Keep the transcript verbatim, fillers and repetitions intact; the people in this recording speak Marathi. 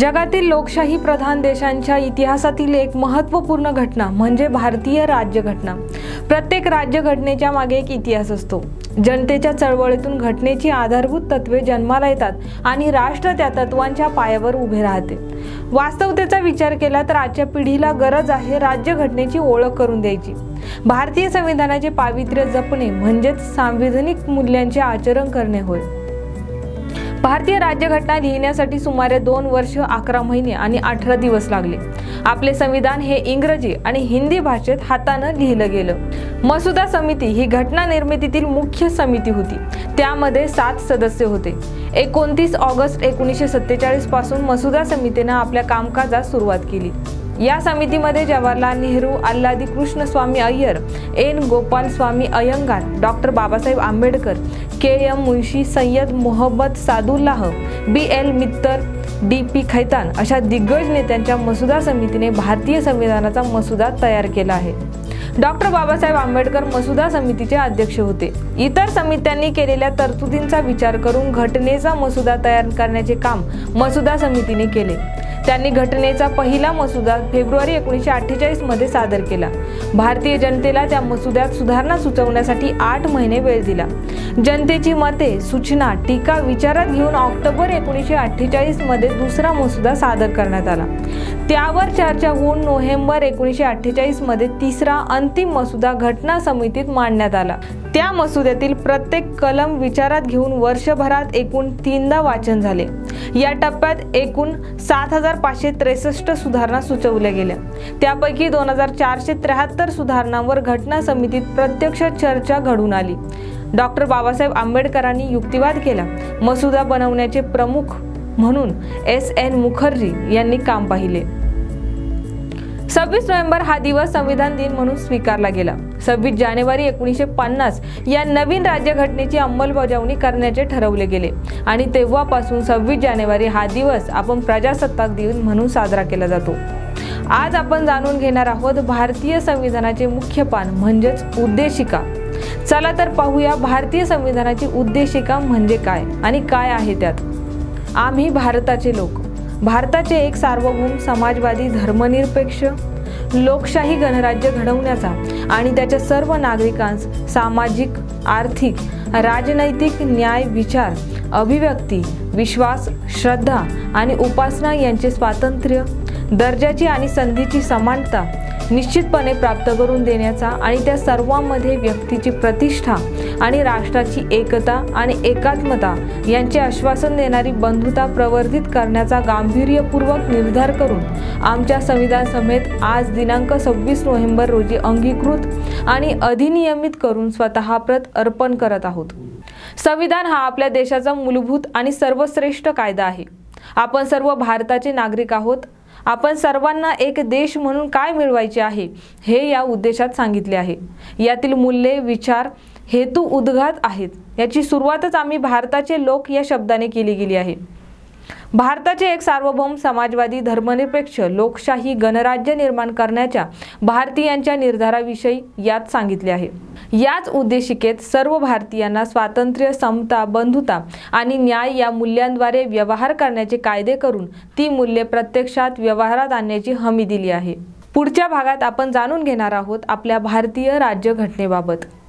जगातील लोकशाही प्रधान देशांच्या इतिहासातील एक महत्त्वपूर्ण घटना म्हणजे भारतीय राज्यघटना। प्रत्येक राज्यघटनेच्या मागे एक इतिहास असतो। जनतेच्या चळवळीतून घटनेची आधारभूत तत्वे जन्माला येतात आणि राष्ट्र त्या तत्वांच्या पायावर उभे राहते। वास्तवतेचा विचार केला तर आजच्या पिढीला गरज आहे राज्यघटनेची ओळख करून द्यायची। भारतीय संविधानाचे पावित्र्य जपणे म्हणजेच सांविधानिक मूल्यांचे आचरण करणे होय। भारतीय राज्यघटना लिहिण्यासाठी सुमारे दोन वर्ष अकरा महिने आणि अठरा दिवस लागले। आपले संविधान हे इंग्रजी आणि हिंदी भाषेत हाताने लिहिलं गेलं। मसुदा समिती ही घटना निर्मितीतील मुख्य समिती होती। त्यामध्ये सात सदस्य होते। एकोणतीस ऑगस्ट एकोणीसशे सत्तेचाळीस पासून मसुदा समितीने आपल्या कामकाजास सुरुवात केली। या समितीमध्ये Jawaharlal Nehru, Alladi Krishna Swami Ayyar, N Gopal Swami Ayyangar, doctor Babasaheb Ambedkar, K M Munshi, Syed Mohammed Sadullah, B L Mitter, D P Khaitan अशा दिग्गज नेत्यांच्या मसुदा समितीने भारतीय संविधानाचा मसुदा तयार केला आहे। डॉक्टर बाबासाहेब आंबेडकर मसुदा समितीचे अध्यक्ष होते। इतर समित्यांनी केलेल्या तरतुदींचा विचार करून घटनेचा मसुदा तयार करण्याचे काम मसुदा समितीने केले। त्यांनी घटनेचा पहिला मसुदा फेब्रुवारी एकोणीसशे अठ्ठेचाळीस मध्ये सादर केला। भारतीय जनतेला त्या मसुद्यात सुधारणा सुचवण्यासाठी आठ महिने वेळ दिला। जनतेची मते, सूचना, टीका विचारात घेऊन ऑक्टोबर एकोणीसशे अठ्ठेचाळीस मध्ये दुसरा मसुदा सादर करण्यात आला। त्यावर चर्चा होऊन नोव्हेंबर एकोणीसशे अठ्ठेचाळीस मध्ये तिसरा अंतिम मसुदा घटना समितीत मांडण्यात आला। त्या मसुद्यातील प्रत्येक कलम विचारात घेऊन वर्षभरात एकूण तीनदा वाचन झाले। या टप्प्यात एकूण सात हजार पाचशे त्रेसष्ट सुधारणा सुचवल्या गेल्या। त्यापैकी दोन हजार चारशे त्र्याहत्तर सुधारणांवर घटना समितीत प्रत्यक्ष चर्चा घडून आली। डॉक्टर बाबासाहेब आंबेडकरांनी युक्तिवाद केला। मसुदा बनवण्याचे प्रमुख म्हणून एस एन मुखर्जी यांनी काम पाहिले। सव्वीस नोव्हेंबर हा दिवस संविधान दिन म्हणून स्वीकारला गेला। सव्वीस जानेवारी एकोणीसशे पन्नास या नवीन राज्यघटनेची अंमलबजावणी करण्याचे ठरवले गेले आणि तेव्हापासून सव्वीस जानेवारी हा दिवस आपण प्रजासत्ताक दिन म्हणून साजरा केला जातो। आज आपण जाणून घेणार आहोत भारतीय संविधानाचे मुख्य पान म्हणजेच उद्देशिका। चला तर पाहूया भारतीय संविधानाची उद्देशिका म्हणजे काय आणि काय आहे त्यात। आम्ही भारताचे लोक भारताचे एक सार्वभौम समाजवादी धर्मनिरपेक्ष लोकशाही गणराज्य घडवण्याचा आणि त्याच्या सर्व नागरिकांस सामाजिक, आर्थिक, राजनैतिक न्याय, विचार, अभिव्यक्ती, विश्वास, श्रद्धा आणि उपासना यांचे स्वातंत्र्य, दर्जाची आणि संधीची समानता निश्चितपणे प्राप्त करून देण्याचा आणि त्या सर्वांमध्ये व्यक्तीची प्रतिष्ठा आणि राष्ट्राची एकता आणि एकात्मता यांचे आश्वासन देणारी बंधुता प्रवर्धित करण्याचा गांभीर्यपूर्वक निर्धार करून आमच्या संविधान सभेत आज दिनांक सव्वीस नोव्हेंबर रोजी अंगीकृत आणि अधिनियमित करून स्वतः प्रत अर्पण करत आहोत। संविधान हा आपल्या देशाचा मूलभूत आणि सर्वश्रेष्ठ कायदा आहे। आपण सर्व भारताचे नागरिक आहोत। आपण सर्वांना एक देश म्हणून काय मिळवायचे आहे हे या उद्देशात सांगितले आहे। यातील मूल्ये, विचार, हेतू उद्घात आहेत। याची सुरुवातच आम्ही भारताचे लोक या शब्दाने केली गेली आहे। भारताचे एक सार्वभौम समाजवादी धर्मनिरपेक्ष लोकशाही गणराज्य निर्माण करण्याच्या भारतीयांच्या निर्धाराविषयी यात सांगितले आहे। याच उद्देशिकेत सर्व भारतीयांना स्वातंत्र्य, समता, बंधुता आणि न्याय या मूल्यांद्वारे व्यवहार करण्याचे कायदे करून ती मूल्ये प्रत्यक्षात व्यवहारात आणण्याची हमी दिली आहे। पुढच्या भागात आपण जाणून घेणार आहोत आपल्या भारतीय राज्यघटनेबाबत।